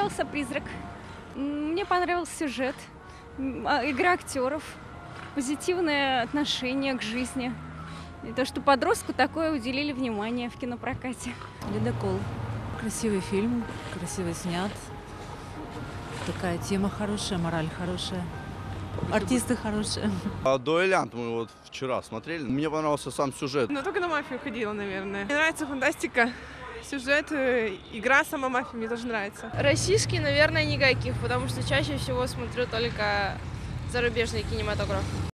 понравился «Призрак». Мне понравился сюжет, игра актеров, позитивное отношение к жизни. И то, что подростку такое уделили внимание в кинопрокате. «Ледокол». Красивый фильм, красиво снят. Такая тема хорошая, мораль хорошая. Артисты хорошие. «Дуэлянт» мы вот вчера смотрели. Мне понравился сам сюжет. Но только на «Мафию» ходила, наверное. Мне нравится фантастика, сюжет, игра сама «Мафия» мне тоже нравится. Российский, наверное, никаких, потому что чаще всего смотрю только зарубежный кинематограф.